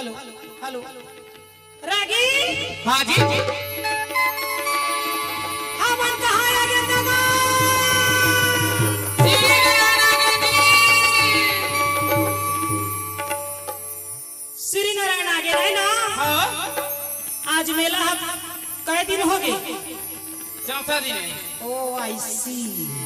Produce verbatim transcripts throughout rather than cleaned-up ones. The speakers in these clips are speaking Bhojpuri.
हेलो हेलो रागी। हाँ जी हमन कहाँ आगे दादा श्री नारायण आगे रहे ना। हाँ आज मेला कई दिन हो गए? चौथा दिन है। ओ आई सी।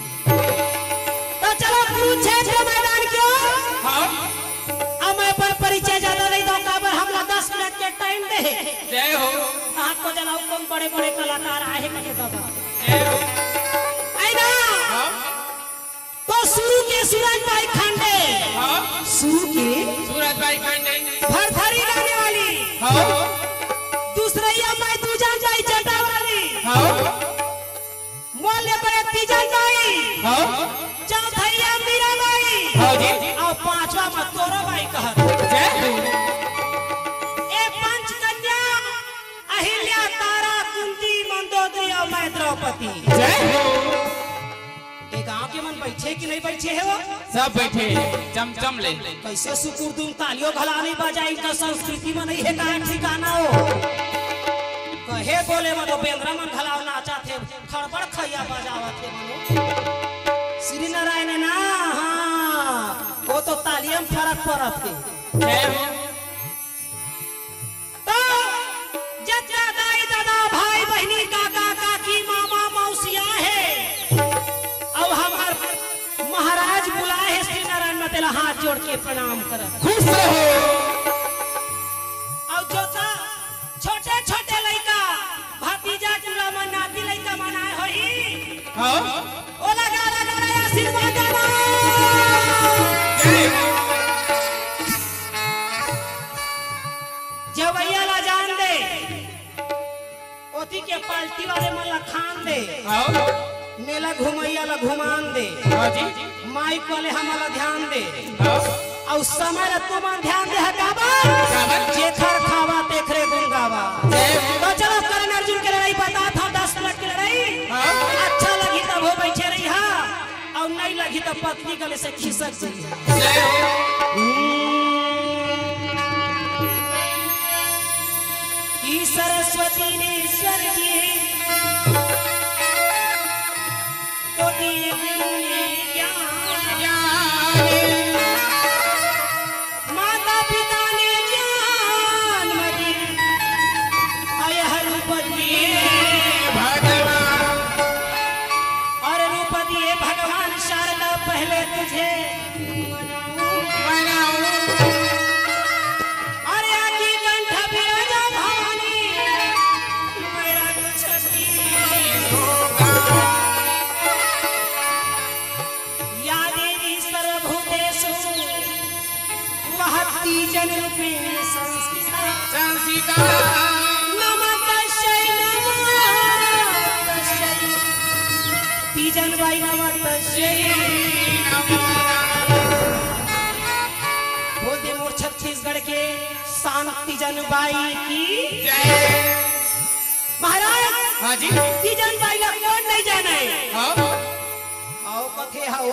तो चलो कुरुक्षेत्र मैदान क्यों? हाँ अब मैं पर परिचय ज्यादा नहीं दूंगा, पर हमला दस मिनट के टाइम दे। जय हो आपको जनाओ कम बड़े बड़े कलाकार आए कहे बाबा। जय हो। आई ना। हाँ तो शुरू के सूरज भाई खांडे। हाँ शुरू के सूरज भाई खांडे। भरभरी गाने वाली। हाँ दूसरैया मैं दूजान जाई चटा वाली। हाँ मोले बड़े तीजन भाई। हाँ चौथैया मीरा भाई। हाँ जी और पांचवा मत तोरा भाई कहत। जय हो। ए पंचकन्या अहिल्या तारा कुंती मंदोदरी और मैं द्रौपदी। जय हो। ए गांव के मन बैठे कि नहीं बैठे है वो? सब बैठे चमचम ले। कैसे सुकुर तुम तालियों घलानी बजाई का संस्कृति में नहीं है का ठिकाना हो। कहे बोले मनो बेंद्रा मन घलाव नाचा थे खड़बड़ खैया बजावा थे मनो। श्री नारायण ना। हाँ वो तो तालियों में फर्क पड़ा थे। जय हो। तो जच्चा दाई दादा भाई बहनी काका काकी मामा मौसिया है। अब हमार महाराज बुलाए है श्री नारायण में तेरा हाथ जोड़ के प्रणाम कर। खुश रहो। और जो सा छोटे छोटे लड़का भतीजा चूड़ा मन नाती लड़का मनाए होई। हाँ ओ लगा लगा लगा आशीर्वाद देना। जय हो। जवैया ला जान दे। ओती के पाल्टी वाले मन ला खान दे। हाँ मेला घुमैया ला घुमान दे। हाँ जी माइक वाले हमारा ध्यान दे। हाँ और समय ला तुम ध्यान दे हटावा। काबर? जेखर खावा तेखरे गुंगावा। जय हो। तो चलो करण अर्जुन की लड़ाई बता था दस मिनट की लड़ाई। हाँ अच्छा लगी तब हो बैठे रही हा और नहीं लगी तब पत्नी गले से खिसक गई। जय हो। की सरस्वती ने स्वर दिए तो दिए गुरु ने ज्ञान। माता पिता ने ज्ञान मदी आय रूप दिए भगवान और रूप दिए भगवान शारदा पहले तुझे मनाऊं। अरे आकी कंठ विराजा भवानी मेरा कुछ या देवी सर्वभूतेषु वहति जन रूपेण संस्थिता। संसीता नमस्तस्यै नमस्तस्यै तीजन बाई नमस्तस्यै। बोल दे मोर छत्तीसगढ़ के शांति जन बाई की जय। महाराज। हाँ जी तीजन बाई ला कौन नहीं जाने? हाँ आओ कथे हाओ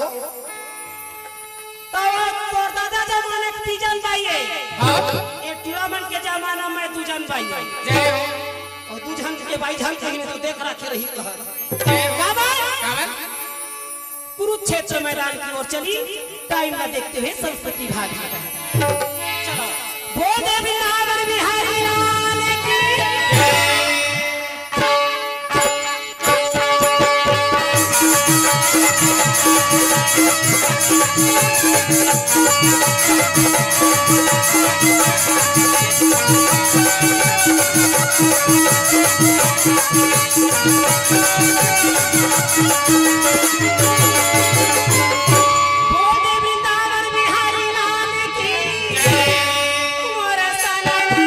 तो तोर दादा जमाने के तीजन बाई है। हाँ ये टीरामन के जमाना में दूजन बाई है। जय हो। और दूजन के बाई जन कहीं में तो देख रखे रही कहा। जय हो। काबर? काबर? कुरुक्षेत्र मैदान की ओर चली टाइम ना देखते हुए संस्कृति भाग चलो। बोल दे वृंदावन बिहारी लाल की। बोल दे वृंदावन बिहारी लाल की। मोर सनन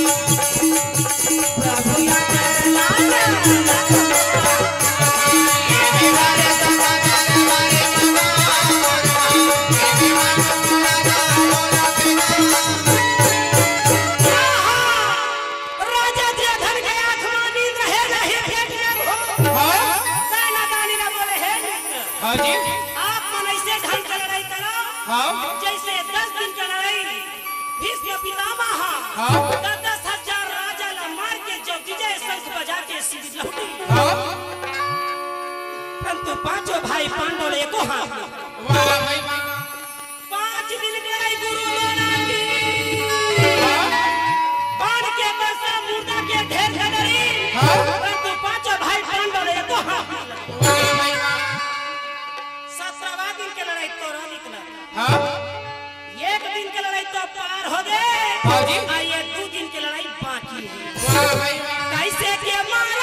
प्रभु या हाँ जी। आप मन ऐसे ढंग से लड़ाई करो हाँ। जैसे दस दिन का लड़ाई भीष्म पितामह हाँ। दस दस हजार राजा ला मार के जो विजय शंख बजा के सीधी लौटी। हाँ। परंतु पांचों भाई पांडव ने एको हाथ में। वाह भाई वाह। पांच दिन के लड़ाई गुरु लोना की हाँ। बाण के बरसा मुर्दा के ढेर ढगरी। हाँ। परंतु पांचों भाई पांडव ने एको हाथ में। वाह भाई वाह। सत्रहवां दिन के लड़ाई तो रह निकला। हाँ। एक दिन के लड़ाई तो पार हो गए। हाँ जी। और ये दो दिन के लड़ाई बाकी है। वाह भाई वाह। कैसे के मारा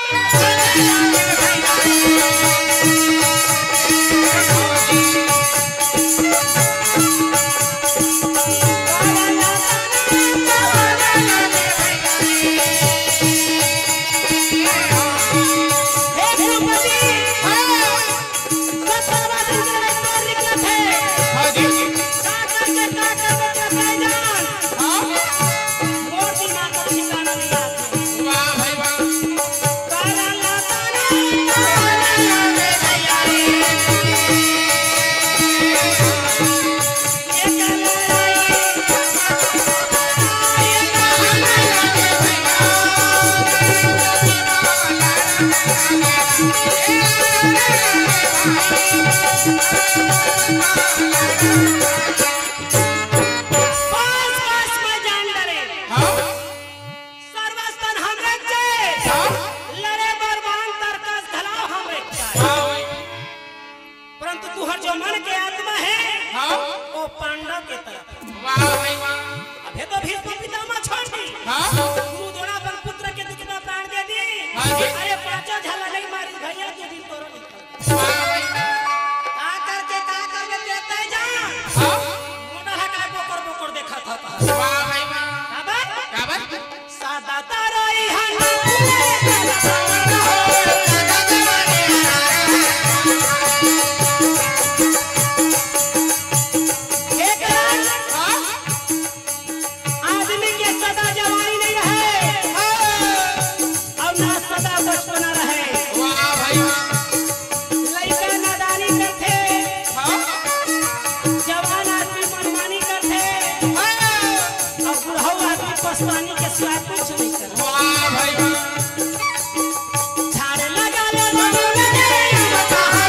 पानी के सिवा कुछ नहीं कर। वाह भाई वाह। झाड़ लगा ले बाबू ने कहा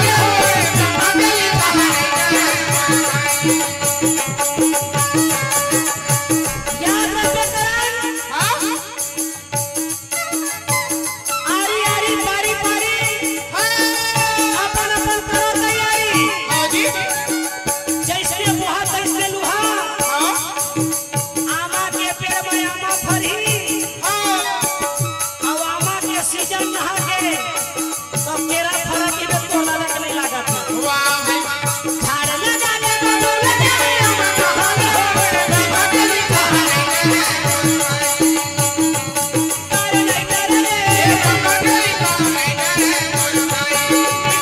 याद रखे करण। हाँ। आरी आरी पारी पारी अपन अपन करो तैयारी। हाँ जी। जैसे मुहा तैसे लुहा आमा के पेड़ में आमा फरी और आमा के सीजन नहा के तो केरा फरा के भी तोला लग नहीं लगा था। वाह भाई वाह। झाड़ लगा ले बाबू लगा आमा कहा बाबा के लिखा कर नहीं कर रे बाबा के लिखा है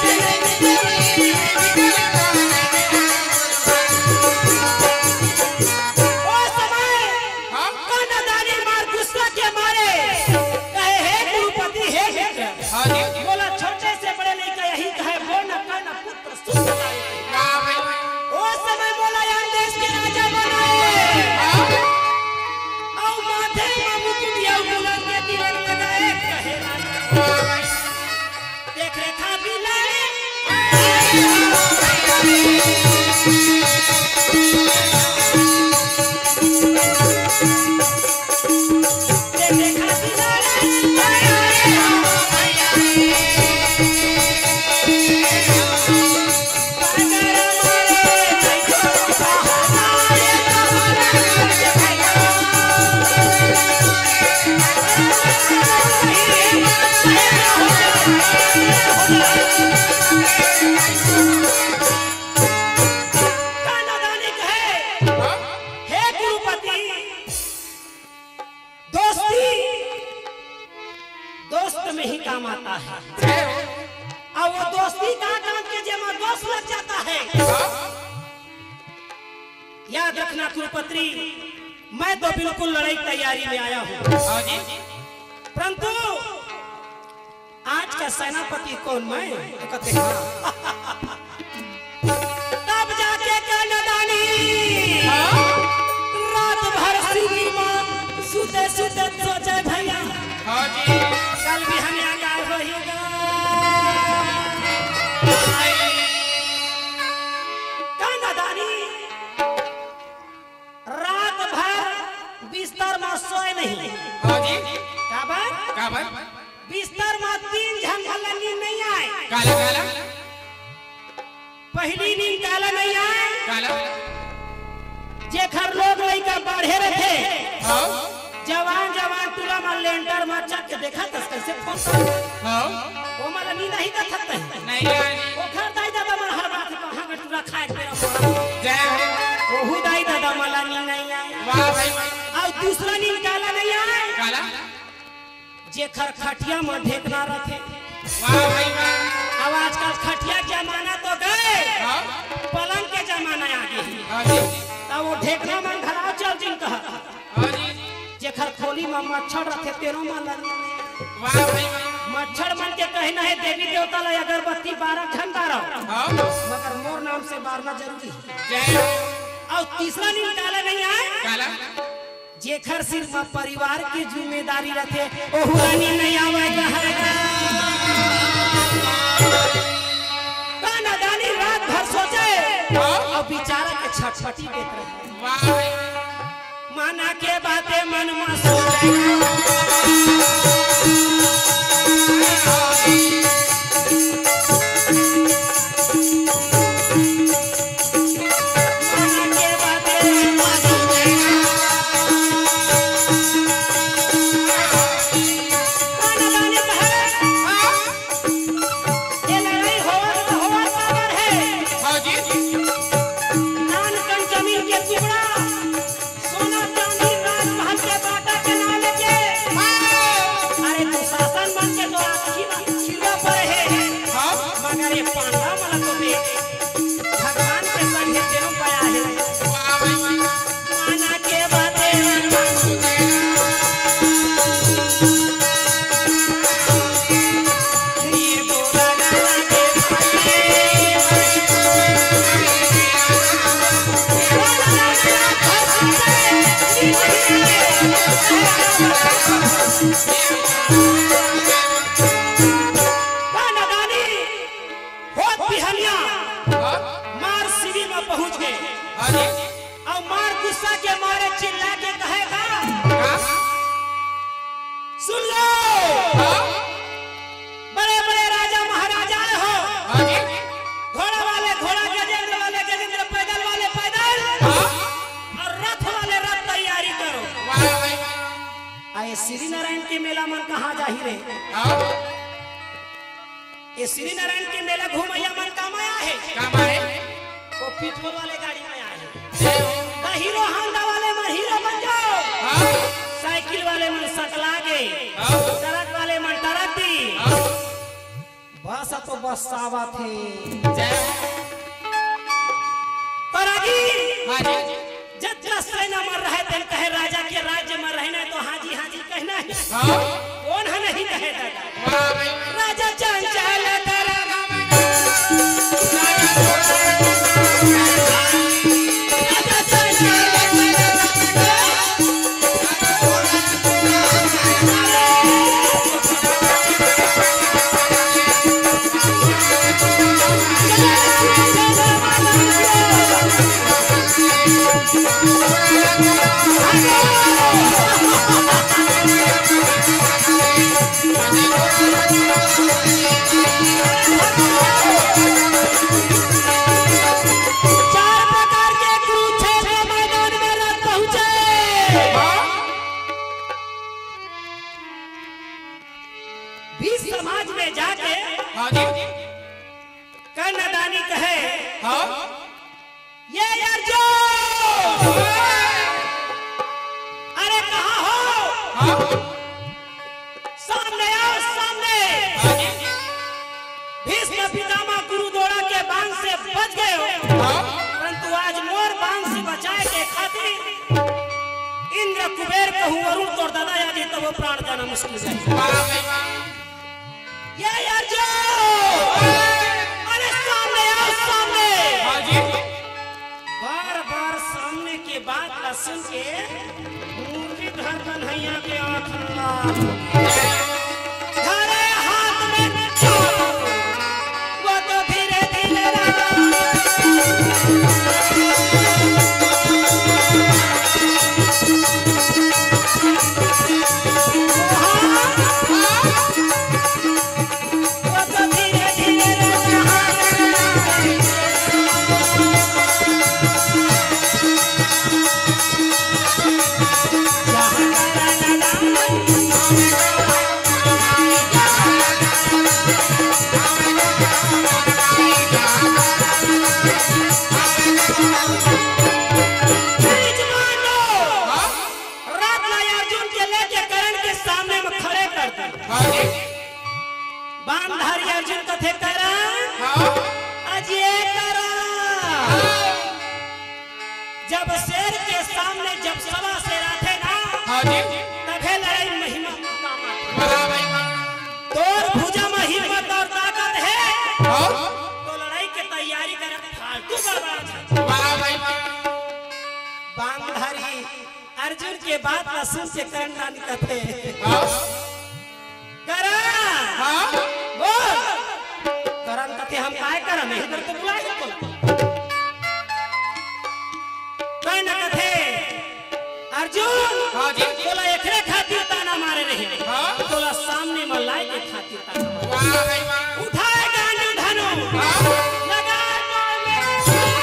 ओ समय हाँ। कन्यादानी मार गुस्सा के मारे कहे हे गुरुपति हे हे हाँ जी। बोला छोटे से बड़े नहीं कहे यही कहे वो न कहना पुत्र सुन बताए। वाह भाई वाह। ओ समय बोला यार देश के राजा बनाए हाँ। औ माथे में मुकुट या बुलंद के तिलक लगाए कहे राजा वाह भाई। देख रेखा भी लाए देख रेखा भी कन्यादानी कहे हाँ। हे गुरुपति दोस्ती दोस्त में ही काम आता है और वो दोस्ती का काम के जेमा दोस्त लग जाता है। याद रखना गुरुपत्री मैं तो बिल्कुल लड़ाई तैयारी में आया हूँ हाँ जी। परंतु आज का सेनापति कौन मैं तो कहते हाँ। नादानी रात भर बिस्तर में सोए नहीं। हाँ जी का बात का बात बिस्तर में तीन झंझला नींद नहीं आए। काला काला पहली नींद काला नहीं आए काला जेखर लोग लइका बढ़े रहे हाँ जवान जवान टूला में लेंटर में चक के देखा तस कैसे फोन हाँ वो मला नींद नहीं देखत नहीं आनी वो घर दाई दादा मन हर बात कहां के टूला खाए तेरा जय हो ओहू दाई दादा मला नींद नहीं आए। वाह भाई और दूसरा नींद काला नहीं आए काला जेखर खटिया में ढेकना रखे। वाह भाई वाह अब आजकल खटिया के जमाना तो गए हाँ पलंग के जमाना आ गए। हाँ जी तब वो ढेकना मन घराव चल जिन कहा हाँ जी जेखर खोली में मच्छर रखे तेरो मन लगी वाह भाई वाह मच्छर मन के कहना है देवी देवता ला अगरबत्ती बारह घंटा रहो हाँ मगर मोर नाम से बारना जरूरी है। जय हो और तीसरा नींद काला नहीं आए काला जेखर सिर्फ परिवार की जिम्मेदारी रखे ओहू नींद नहीं आवे गाना गानी रात भर सोचे और बेचारा के छटपटी देत रहे। वाह भाई माना के बातें मन में सोचे मार सीढ़ी में पहुंच गए और मार गुस्सा के मारे चिल्ला के कहेगा सुन लो बड़े बड़े राजा महाराजा हो घोड़ा वाले घोड़ा गजेंद्र वाले गजेंद्र पैदल वाले पैदल और रथ वाले रथ तैयारी करो। आए श्री नारायण के मेला मन कहाँ जाही रे ये श्री नारायण के मेला घूमैया मन काम आया है काम आए वो पेट्रोल वाले गाड़ी में आया है ना हीरो होंडा वाले में हीरो बन जाओ साइकिल वाले में सकला गए ट्रक वाले में ट्रक दी बस तो बस सावा थे तरागी जब जस न मर रहे थे कहे राजा के राज्य में रहना तो हाजी हाजी कहना है कौन है नहीं कहे दादा राजा चंचल समाज में जाके कन्यादानी कहे ये अर्जुन अरे कहाँ हो सामने आओ सामने भीष्म पितामह गुरु द्रोण के बाण से बच गए हो परंतु आज मोर बाण से बचाए के खातिर इंद्र कुबेर कहूँ वरुण तोर दादा यादी तब वो प्राण जाना मुश्किल है। ये अर्जुन अरे सामने आओ सामने बार बार सामने के बात ला सुन के मुरलीधर कन्हैया के आंख लाल धरे हाथ में वो तो फिर बांधारी अर्जुन कथे करा हाँ अजय करा जब शेर के सामने जब सवा शेर आते ना हाँ जी तभे लड़ाई महिमा वाह भाई वाह तोर भुजा में हिम्मत और ताकत है हाँ तो लड़ाई की तैयारी कर फालतू गड़बड़ वाह भाई वाह बांधारी अर्जुन के बात का सुन के करना निकलते हाँ करा हाँ बोल करन कथे हम काय करम नहीं कर तो बुलाए तो कहीं ना कथे अर्जुन हाँ जी तोला एकरे खातिर ताना मारे रही हाँ तोला सामने में लाई के खातिर ताना मारे वाह भाई वाह उठाए गांडू धनु हाँ लगा डोर में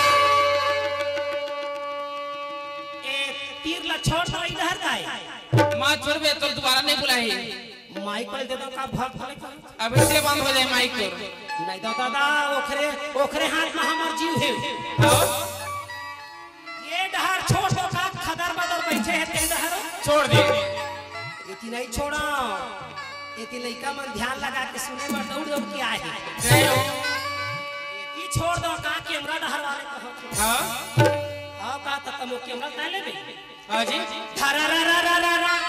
एक तीर ला छोड़ दो इधर जाए माँ छोड़ बे तो दोबारा नहीं बुलाई माइक दे दो का भग भले अब इससे बंद हो जाए माइक को नहीं दो दादा ओखरे ओखरे हाथ में हमर जीव है हाँ ये डहर छोड़ दो का खदर बदर बैठे है ते डहर छोड़ दे इतनी नहीं छोड़ा इतनी लइका मन ध्यान लगा के सुने पर दौड़ दौड़ के आए जय हो ये छोड़ दो का कैमरा डहर वाले कहो हाँ हां का त तमो कैमरा ता लेबे हाँ जी धरा रा रा रा रा रा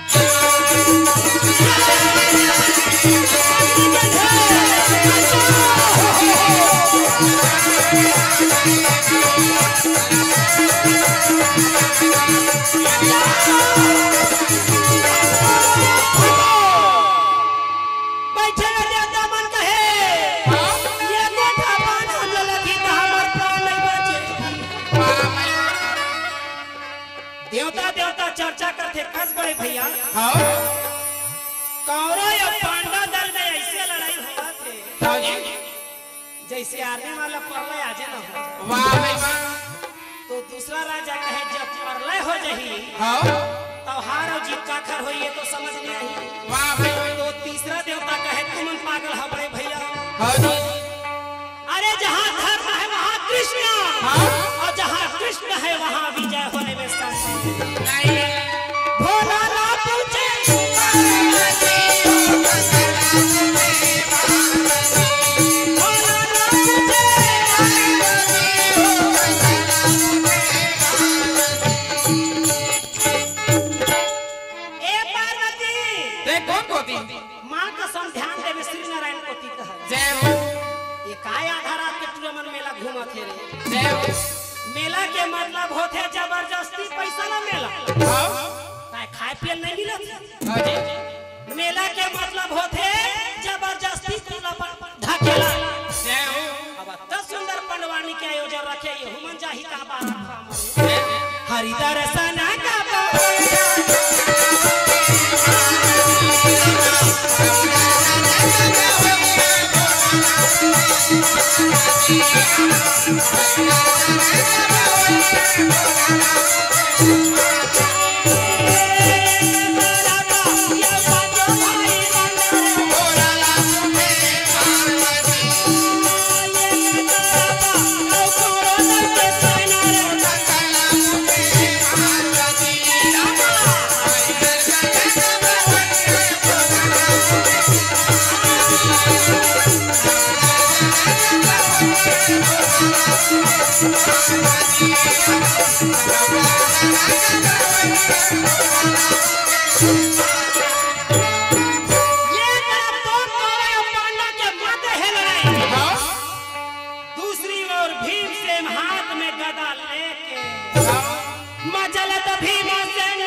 देवता देवता चर्चा करते कस बड़े भैया हाँ कौरव और पांडव दल में ऐसे लड़ाई हुआ थे हाँ जी जैसे आर्मी वाला प्रलय आजे न हो वाह भाई वाह तो दूसरा राजा कहे जब प्रलय हो जाही हाँ तो हार और जीत का खर होइए तो समझ में आई वाह भाई वाह तो तीसरा देवता कहे तुम पागल हो बड़े भैया हाँ जी अरे जहाँ धर्म है वहाँ कृष्ण हाँ और जहाँ कृष्ण है वहाँ विजय होने में संशय नहीं भोला ना पूछे भोला ना पूछे ए पार्वती ते कौन कोती माँ का सम ध्यान देवे श्री नारायण कोती कहा जय हो ये काय आधार आपके टूर्नामेंट मेला घूमा थे रे जय हो मेला के मतलब होते जबरदस्ती पैसा ना मेला हाँ काय खाए पिए नहीं मिलत हाँ जी मेला के मतलब होते जबरदस्ती कुला पर ढकेला जय हो अब दस सुंदर पंडवानी के आयोजन रखे ये हुमन जाही का बात जय हरि दर्शन का दूसरी ओर भीमसेन हाथ में गदा लेके मजलत भीमसेन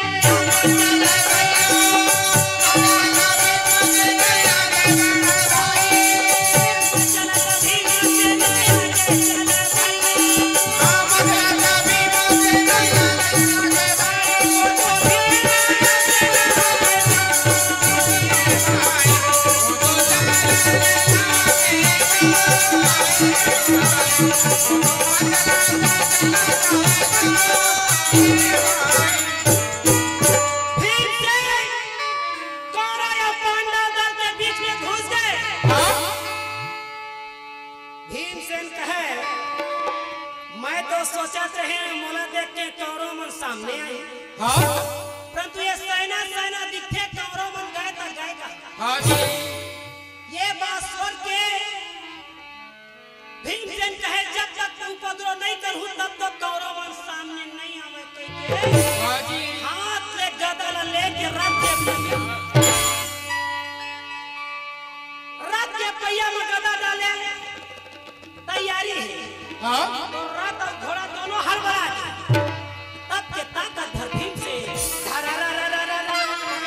भीमसेन कहे मैं तो सोचा रहे मोला देख के कौरव मन सामने आई हाँ परंतु ये सेना सेना दिखे कौरव मन गए तो गए का हाँ जी ये बात भीमसेन कहे जब तक तू उपद्रव नहीं करहु तब तक कौरव वंश सामने नहीं आवे कह हाँ जी हाथ ले गदा लेके रथ के रथ के पहिया में गदा डाले तैयारी है हाँ तो रथ और घोड़ा दोनों हड़बड़ा तब के ताकत धर भीम से धरा रा रा रा रा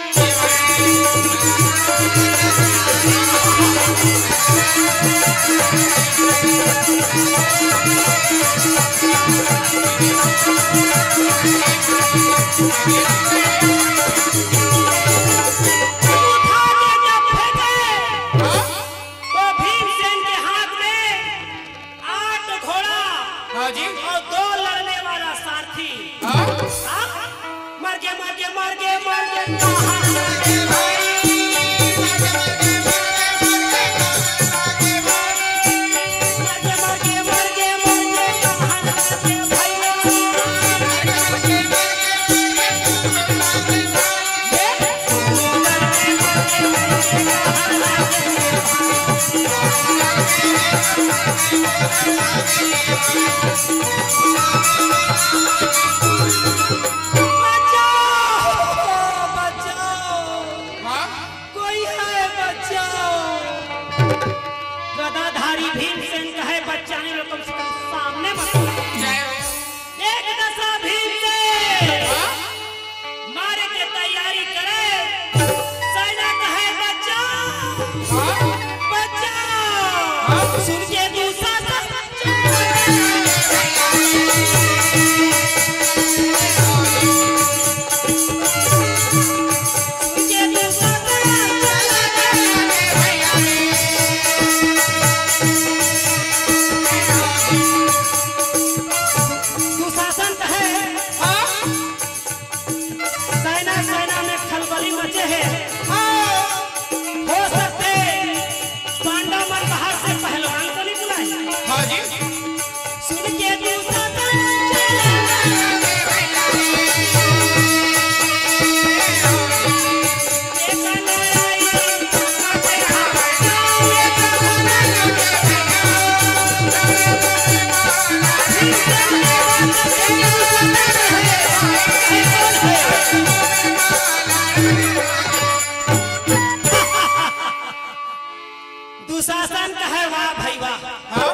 दुशासन कहे वाह भाई वाह हाँ?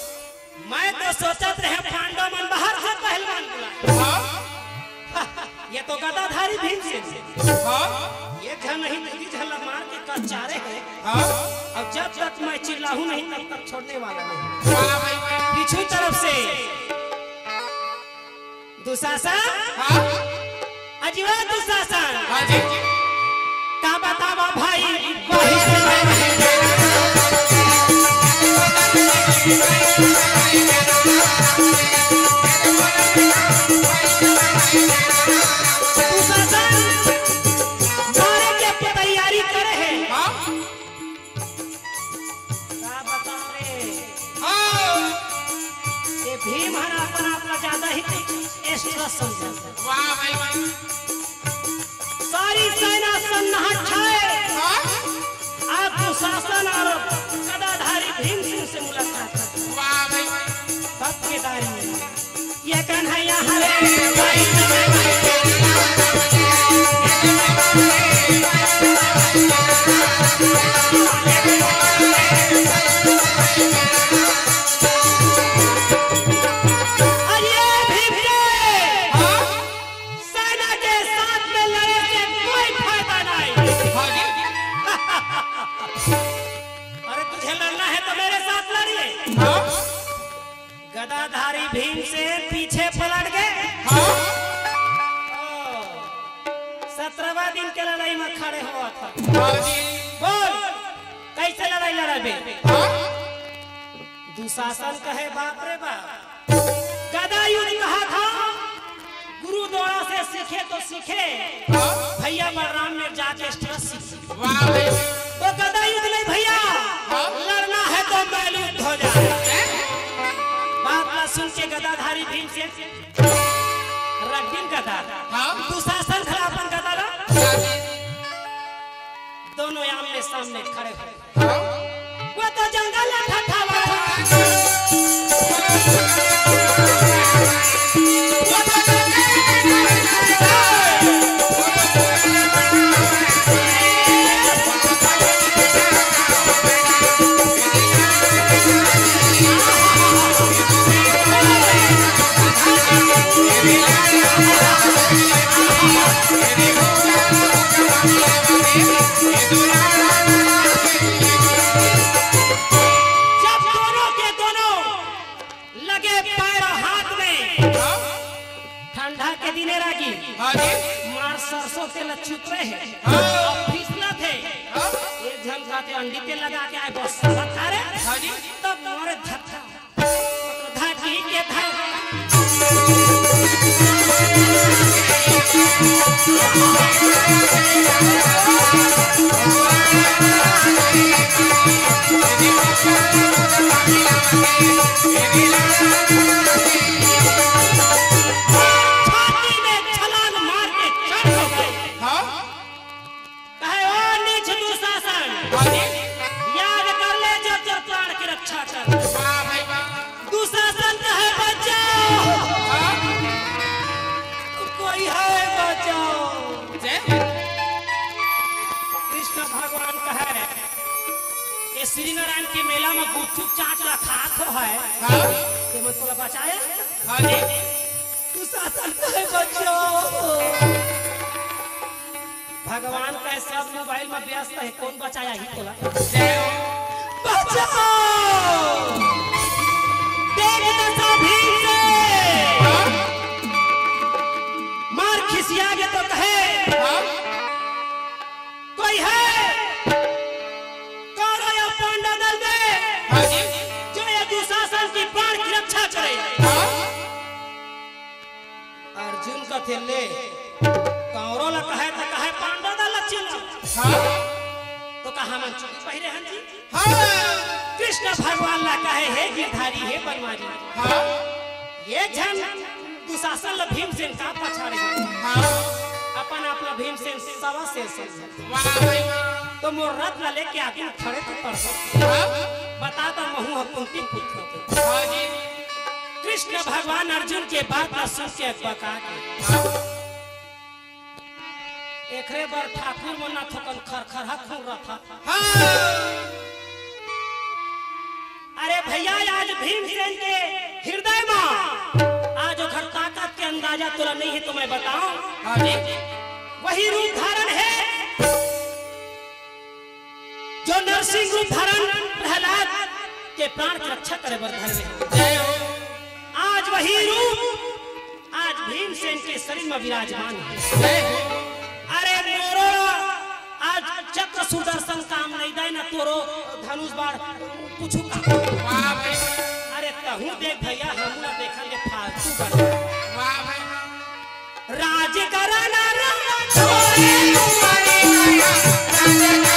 मैं तो सोचत रहे पांडव मन बाहर से पहलवान बुला हाँ? ये तो गदाधारी भीमसेन हाँ? ये झन नहीं दीदी झल मार के कचारे है हाँ? अब जब तक मैं चिल्लाहूं नहीं तब तक छोड़ने वाला नहीं पीछू तरफ से दुशासन हाँ? अजीवा दुशासन हाँ जी का बतावा भाई तैयारी करे है ये भीम हर अपना अपना ज्यादा ही स्ट्रेस सारी सेना सन्नाटा छाए आप दुशासन और गदाधारी भीमसेन से मुलाकात तब के दारी में ये कन्हैया गदाधारी भीमसेन पीछे पलट गए सत्रहवा दिन के लड़ाई में खड़े हुआ था बोल कैसे लड़ाई लड़ाबे दुशासन कहे बाप रे बाप गदा युद्ध कहा था गुरु द्वारा से सीखे तो सीखे भैया बलराम ने जाके स्ट्रेस तो गदा युद्ध नहीं भैया लड़ना है तो मैलूट हो जाए बात का सुन के गदाधारी भीमसेन रगीन गदा दुशासन खड़ा अपन गदा दोनों आमने सामने खड़े खड़े वो तो जंगल में था अंडी के लगा के आए बस बता रहे तब मोरे धक्का धाकी के धागा छाती में छलांग मार के चढ़ हो गए। हाँ कहे ओ नीच दुशासन याद कर ले जब जब प्राण की रक्षा कर। वाह भाई वाह। दुशासन कहे बचाओ। हाँ कोई है बचाओ। कृष्ण भगवान कहे ये श्री नारायण के मेला में गुपचुप चाट रखा तो है ये मत को बचाए। हाँ जी दुशासन कहे बचाओ। भगवान का सब मोबाइल में व्यस्त है कौन बचाया ही तोला। बचाओ देख दशा भीम से मार खिसिया गया तो कहे कोई है कौन या पांडव में जो ये दुशासन की प्राण की रक्षा करे। अर्जुन का थे ले कौरो ला कहे तो कहे पांडव दा लक्षण। हाँ तो कहा मन चुप पहिरे हन जी। हाँ कृष्ण भगवान ला कहे हे गिरधारी हे बनवारी। हाँ ये जन दुशासन ला भीमसेन का पछाड़े। हाँ अपन अपना भीमसेन सवा से से। वाह भाई तो मोर रथ ला लेके आगे खड़े तो पड़। हाँ बता तो महू कुंती पुत्र। हाँ जी कृष्ण भगवान अर्जुन के बात ला सुन के बका के एकरे बार ठाकुर मना थकन खरखर खून रखा। हाँ अरे भैया आज भीमसेन के हृदय में आज उधर ताकत के अंदाजा तुरा नहीं है तो मैं बताऊं। हाँ जी वही रूप धारण है जो नरसिंह रूप धारण प्रहलाद के प्राण की रक्षा करे बर घर में। आज वही रूप आज भीमसेन के शरीर में विराजमान है। अरे मोरो आज चक्र सुदर्शन काम नहीं दे ना तोरो धनुष बाण कुछ का। अरे तहू देख भैया हम ना देखा ले फालतू कर। वाह भाई राज कराना रंगा छोड़े तुम्हारे राज कराना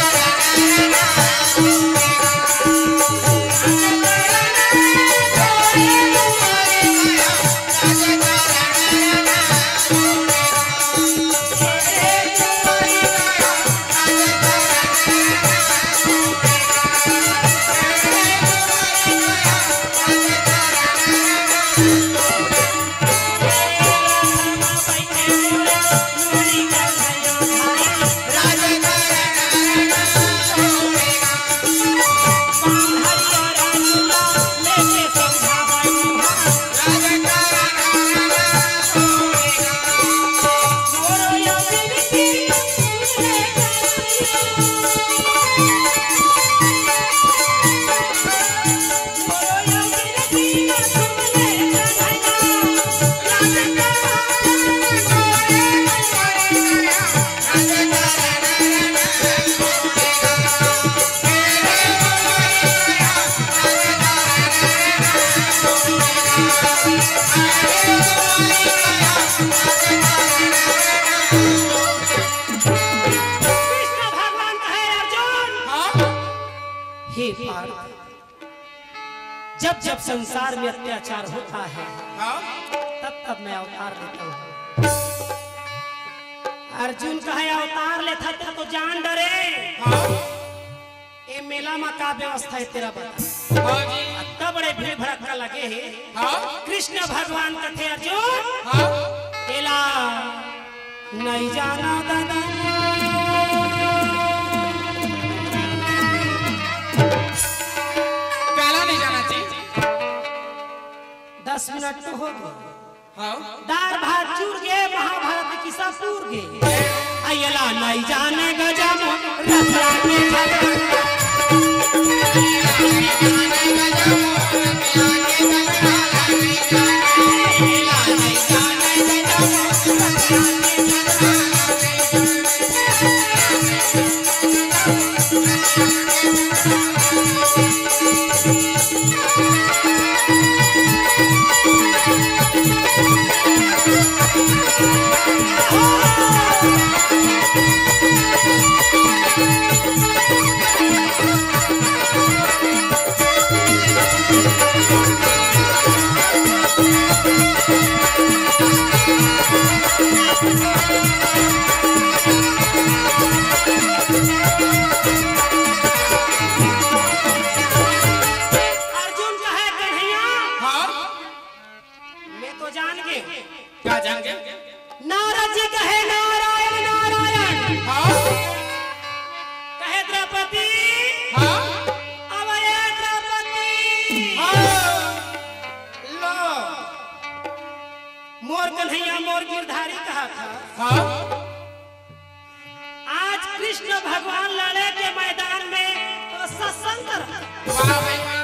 जब जब संसार में अत्याचार होता है तब तब मैं अवतार लेता हूँ। अर्जुन कहे अवतार लेता था तो जान डरे। ये मेला में का व्यवस्था है तेरा बता। का बड़े भीड़ भड़का लगे है। हाँ कृष्ण भगवान कथे अर्जुन हाँ एला नहीं जाना दादा काला नहीं जाना चाहिए। दस मिनट तो हो गए। हाँ दार भात चूर गए महाभारत की सब पूर गए अयला नहीं जाने गजब रथरा के झगड़ा क्या जान गए? नारद जी कहे नारायण नारायण हाँ कहे द्रौपदी हाँ अब ये द्रौपदी हाँ लो मोर कन्हैया मोर गिरधारी कहा था हाँ आज कृष्ण भगवान लड़े के मैदान में तो सत्संग कर वाह भाई वाह।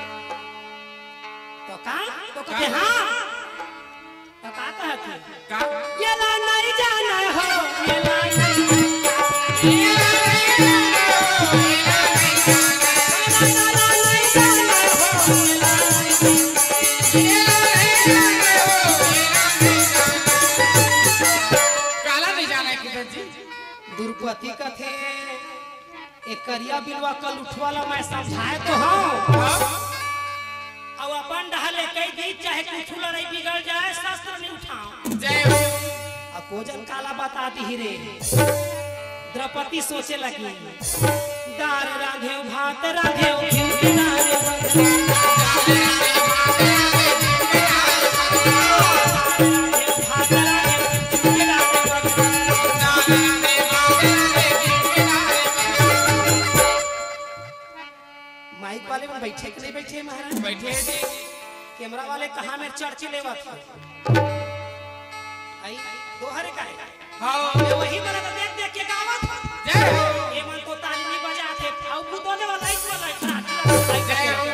तो का तो कहे हाँ तो का कहा थी का ये ला नहीं जाना हो ये ला नहीं काला नहीं जाना है किधर जी? दुर्गति कथे एक करिया बिलवा कल उठवाला मैं समझाए तो हाँ हाँ अब अपन ढाले कई दी चाहे कुछ लड़ाई बिगड़ जाए शस्त्र नहीं उठाओ जय हो। अब कोजन काला बता दी रे द्रौपदी सोचे लगी दार राधे भात राधे घी के नारे राधे भात राधे घी के नारे माइक वाले में बैठे कि नहीं बैठे महाराज बैठे हैं जी। कैमरा वाले कहाँ में चर्च लेवा था आई दोहरे का है हाँ ये वही वाला तो देख देख के गावा था जय हो। ये मन तो ताली नहीं बजाते और बुदोले वाला इस वाला जय हो।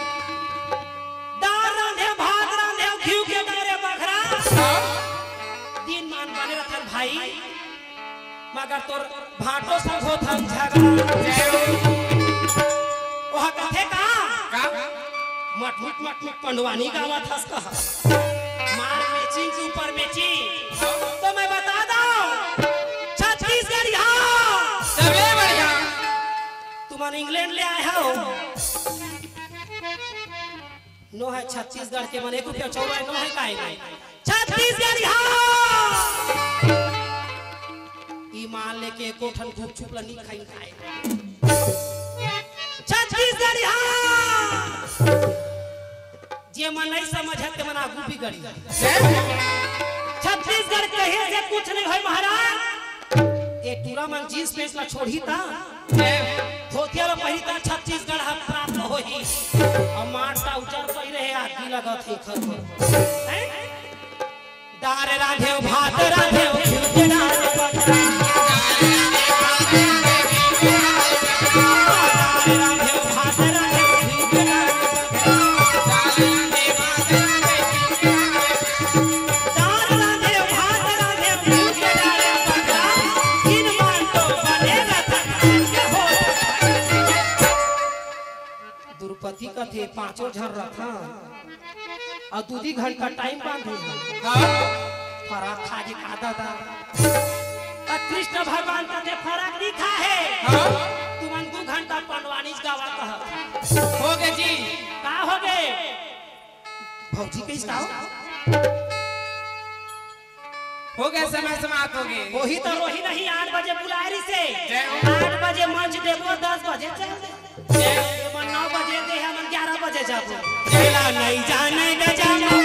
दार रांधे भात रांधे घी के डारे बखरा हाँ दिन मान बने रथन भाई मगर तोर भाटो संग होत हम झगड़ा जय हो। ओहा कथे का का मट मट मट मट पंडवानी गावा था कहा मार मेची के ऊपर मेची तो मैं बता दूं छत्तीसगढ़ यहाँ सबले बढ़िया। तुम इंग्लैंड ले आए हो नो है छत्तीसगढ़ के मन एक रुपया चौरा नो है काहे नहीं छत्तीसगढ़ यहाँ ई मान लेके कोठन खूब छुपला नहीं खाई खाए छत्तीसगढ़ यहाँ जे मन नहीं समझ है ते मन आगू बिगड़ी जय हो। छत्तीसगढ़ कहे से कुछ नहीं है महाराज एक टूरा मन जींस पेंट ला छोड़ी था जय हो। धोतिया ला पहिरी था छत्तीसगढ़ हम प्राप्त होही और माटा उचर पई रहे आगी लगत है खर हैं दार राधे भात राधे घी डाले बकरा दार राधे भात राधे घी डाले दार राधे भात राधे घी डाले बकरा इन मान तो बने रतन के हो द्रौपदी का थे पांचों झर रखा और दूधी घंटा टाइम बांधे हाँ फराक खाजे खाता था कृष्ण भगवान का थे फराक दिखा है हाँ तुम दो घंटा पंडवानी गावा कह हो गए जी। का हो गए भौजी के इसका हो गया समय समाप्त हो गए। वही तो रोही नहीं आठ बजे बुलारी से जय हो। आठ बजे मंच देवो दस बजे चल जय हो। नौ बजे दे हम ग्यारह बजे जाबो ला नहीं जाने गजाना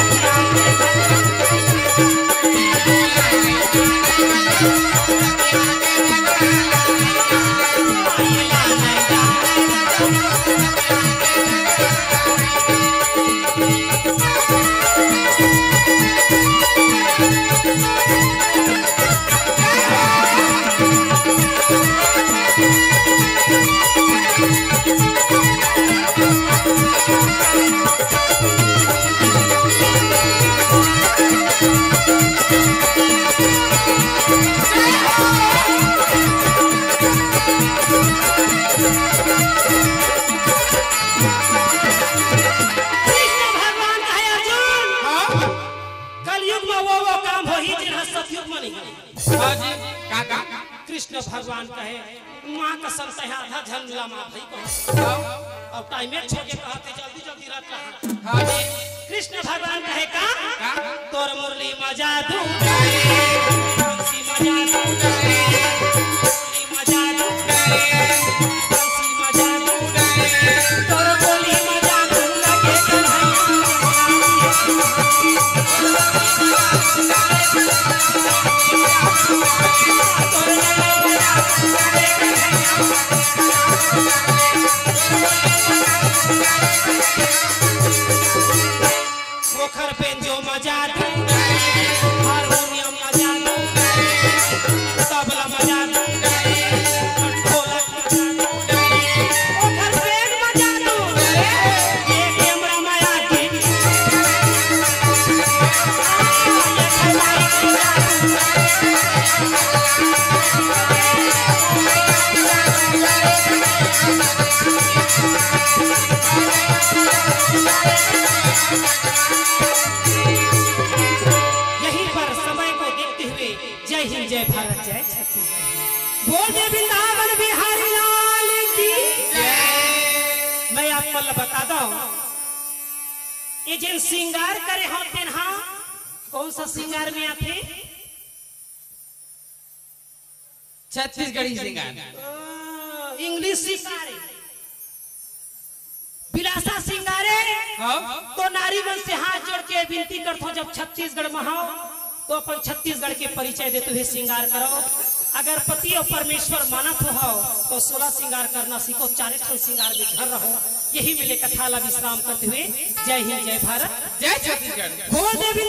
कृष्ण भगवान कहे माँ का संशय आधा धन लमा भाई को अब टाइम में छोके कहते जल्दी जल्दी रख रहा हां जी कृष्ण भगवान कहे का तोर मुरली मजा दू बंसी मजा दू मुरली मजा दू बंसी मजा दू तोर बोली मजा दू लगे पोखर पे जो मजा दू हारमोनियम मजा दू तबला मजा दू ढोलक मजा दू पोखर पे मजा दू ये कैमरा माया की ये खलाई यहीं पर समय को देखते हुए जय हिंद जय भारत जय छत्तीसगढ़ बोल दे वृंदावन बिहारी लाल की जय। मैं आपको बता दूं ये जिन श्रृंगार करे होते ना कौन सा श्रृंगार में आते छत्तीसगढ़ी श्रृंगार इंग्लिश श्रृंगार बिलासा सिंगारे तो नारीगण से हाथ जोड़ के विनती करते हो जब छत्तीसगढ़ में हो तो अपन छत्तीसगढ़ के परिचय देते हुए श्रृंगार करो अगर पति और परमेश्वर मानत हो तो सोलह श्रृंगार करना सीखो चालीस ठन श्रृंगार में घर रहो यही मिले कथा ला विश्राम करते हुए जय हिंद जय भारत जय छत्तीसगढ़। हो देवी